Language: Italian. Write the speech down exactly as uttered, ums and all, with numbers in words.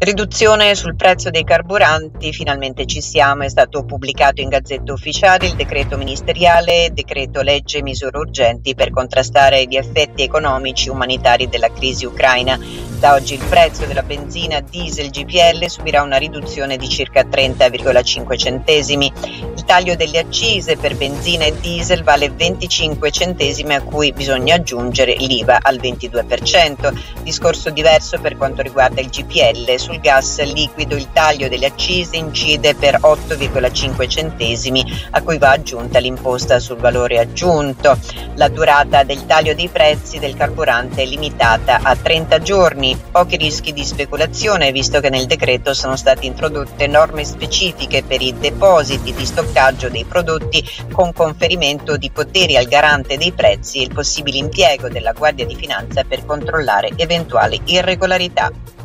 Riduzione sul prezzo dei carburanti, finalmente ci siamo, è stato pubblicato in Gazzetta Ufficiale il decreto ministeriale, decreto legge misure urgenti per contrastare gli effetti economici umanitari della crisi ucraina. Da oggi il prezzo della benzina diesel G P L subirà una riduzione di circa trenta virgola cinque centesimi. Il taglio delle accise per benzina e diesel vale venticinque centesimi, a cui bisogna aggiungere l'I V A al ventidue per cento. Discorso diverso per quanto riguarda il G P L. Sul gas liquido il taglio delle accise incide per otto virgola cinque centesimi, a cui va aggiunta l'imposta sul valore aggiunto. La durata del taglio dei prezzi del carburante è limitata a trenta giorni. Pochi rischi di speculazione, visto che nel decreto sono state introdotte norme specifiche per i depositi di stoccaggio dei prodotti, con conferimento di poteri al garante dei prezzi e il possibile impiego della Guardia di Finanza per controllare eventuali irregolarità.